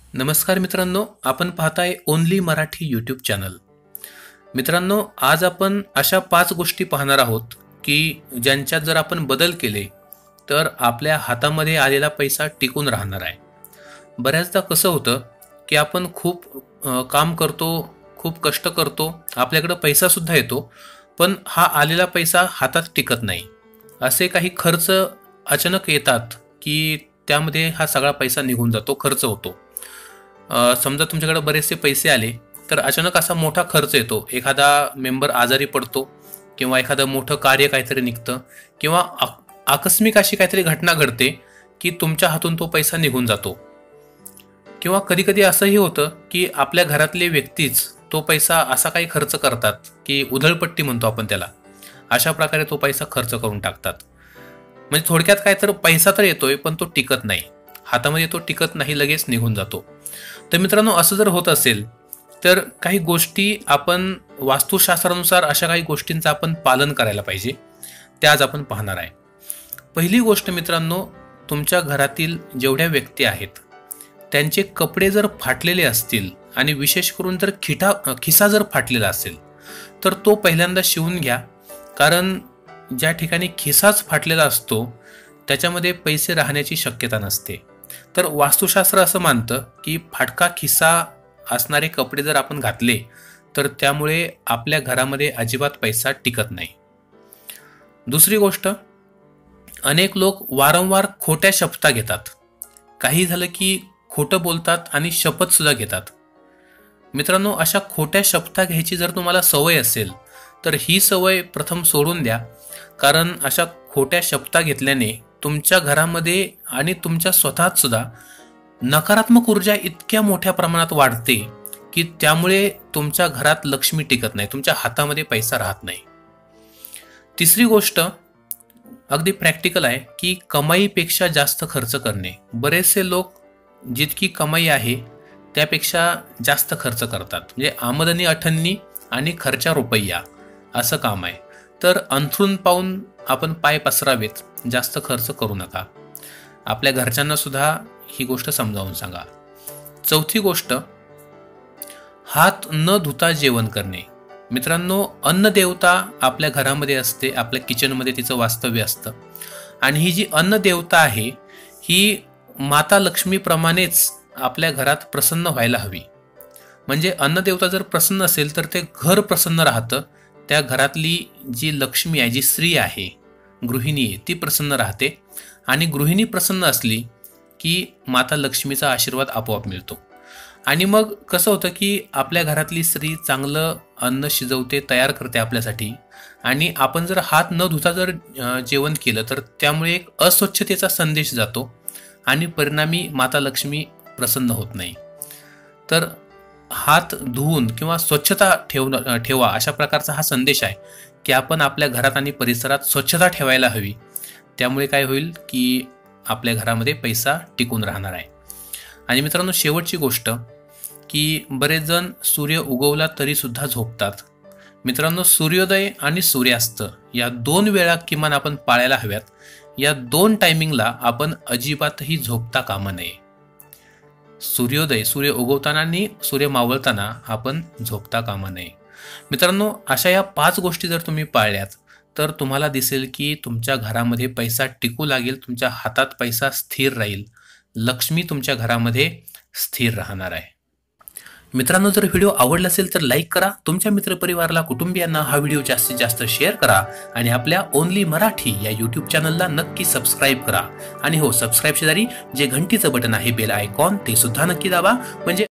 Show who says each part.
Speaker 1: नमस्कार मित्रांनो, आपण पाहताय ओनली मराठी यूट्यूब चॅनल। मित्रांनो, आज आपण अशा 5 गोष्टी पाहणार आहोत की ज्यांच्यात जर आपण बदल केले तर आपल्या हातामध्ये आलेला पैसा टिकून राहणार आहे। बऱ्याचदा कसं होतं की आपण खूप काम करतो, खूप कष्ट करतो, आपल्याकडे पैसा सुद्धा येतो, पण हा आलेला पैसा हातात टिकत नाही। असे काही खर्च अचानक येतात की त्यामध्ये हा सगळा पैसा निघून जातो, खर्च होतो। समजा तुमच्याकडे बरेचसे पैसे आले तर अचानक असा मोठा खर्च येतो, एखादा मेंबर आजारी पडतो किंवा एखादं मोठं कार्य काहीतरी निघतं किंवा आकस्मिक अशी काहीतरी घटना घडते की तुमच्या हातून तो पैसा निघून जातो। किंवा कधी कधी असंही होतं की आपल्या घरातले व्यक्तीच तो पैसा असा काही खर्च करतात की उधळपट्टी म्हणतो आपण त्याला, अशा प्रकारे तो पैसा खर्च करून टाकतात। म्हणजे थोडक्यात काय तर पैसा तर येतोय पण तो टिकत नाही, हातामध्ये तो टिकत नाही, लगेच निघून जातो। तर मित्रांनो, असं जर होत असेल तर काही गोष्टी आपण वास्तुशास्त्रानुसार अशा काही गोष्टींचं आपण पालन करायला पाहिजे, त्या आज आपण पाहणार आहे। पहिली गोष्ट मित्रांनो, तुमच्या घरातील जेवढ्या व्यक्ती आहेत त्यांचे कपडे जर फाटलेले असतील आणि विशेष करून जर खिसा जर फाटलेला असेल तर तो पहिल्यांदा शिवून घ्या, कारण ज्या ठिकाणी खिसाच फाटलेला असतो त्याच्यामध्ये पैसे राहण्याची शक्यता नसते। तर वास्तुशास्त्र असं मानतं की फाटका खिसा असणारे कपडे जर आपण घातले तर त्यामुळे आपल्या घरामध्ये अजिबात पैसा टिकत नाही। दुसरी गोष्ट, अनेक लोक वारंवार खोट्या शपथा घेतात, काही झालं की खोटं बोलतात आणि शपथ सुद्धा घेतात। मित्रांनो, अशा खोट्या शपथा घ्यायची जर तुम्हाला सवय असेल तर ही सवय प्रथम सोडून द्या, कारण अशा खोट्या शपथा घेतल्याने तुमच्या घरामध्ये आणि तुमच्या स्वतःत सुद्धा नकारात्मक ऊर्जा इतक्या मोठ्या प्रमाणात वाढते की त्यामुळे तुमच्या घरात लक्ष्मी टिकत नाही, तुमच्या हातामध्ये पैसा राहत नाही। तिसरी गोष्ट अगदी प्रॅक्टिकल आहे की कमाईपेक्षा जास्त खर्च करणे। बरेचसे लोक जितकी कमाई आहे त्यापेक्षा जास्त खर्च करतात, म्हणजे आमदनी अठन्नी आणि खर्चा रुपया असं काम आहे। तर अंथरूण पाहून आपण पाय पसरावेत, जास्त खर्च करू नका। आपल्या घरच्यांना सुद्धा ही गोष्ट समजावून सांगा। चौथी गोष्ट, हात न धुता जेवण करणे। मित्रांनो, अन्न देवता आपल्या घरामध्ये असते, आपल्या किचनमध्ये तिचं वास्तव्य असतं, आणि ही जी अन्न देवता आहे ही माता लक्ष्मीप्रमाणेच आपल्या घरात प्रसन्न व्हायला हवी। म्हणजे अन्न देवता जर प्रसन्न असेल तर ते घर प्रसन्न राहतं, त्या घरातली जी लक्ष्मी आहे, जी स्त्री आहे, गृहिणी आहे, ती प्रसन्न राहते, आणि गृहिणी प्रसन्न असली की माता लक्ष्मीचा आशीर्वाद आपोआप मिळतो। आणि मग कसं होतं की आपल्या घरातली स्त्री चांगलं अन्न शिजवते, तयार करते आपल्यासाठी, आणि आपण जर हात न धुता जर जेवण केलं तर त्यामुळे एक अस्वच्छतेचा संदेश जातो आणि परिणामी माता लक्ष्मी प्रसन्न होत नाही। तर हात धुवून किंवा स्वच्छता ठेवा, अशा प्रकारचा हा संदेश आहे की आपण आपल्या घरात आणि परिसरात स्वच्छता ठेवायला हवी। त्यामुळे काय होईल की आपल्या घरामध्ये पैसा टिकून राहणार आहे। आणि मित्रांनो, शेवटची गोष्ट की बरेच जण सूर्य उगवला तरी सुद्धा झोपतात। मित्रांनो, सूर्योदय आणि सूर्यास्त या 2 वेळा किमान आपण पाळायला हव्यात। या 2 टायमिंगला आपण अजिबातही झोपता कामा नये। सूर्योदय, सूर्य उगवताना आणि सूर्य मावळताना आपण झोपता कामा नये। मित्रांनो, अशा या 5 गोष्टी जर तुम्ही पाळल्यात तर तुम्हाला दिसेल की तुमच्या घरामध्ये पैसा टिकू लागेल, तुमच्या हातात पैसा स्थिर राहील, लक्ष्मी तुमच्या घरामध्ये स्थिर राहणार आहे। मित्रांनो, जर व्हिडिओ आवडला असेल तर लाईक करा, तुमच्या मित्रपरिवाराला, कुटुंबियांना हा व्हिडिओ जास्तीत जास्त शेअर करा, आणि आपल्या ओनली मराठी या यूट्यूब चॅनलला नक्की सबस्क्राईब करा। आणि हो, सबस्क्राईब शेजारी जे घंटीचं बटन आहे, बेल आयकॉन, ते सुद्धा नक्की दाबा, म्हणजे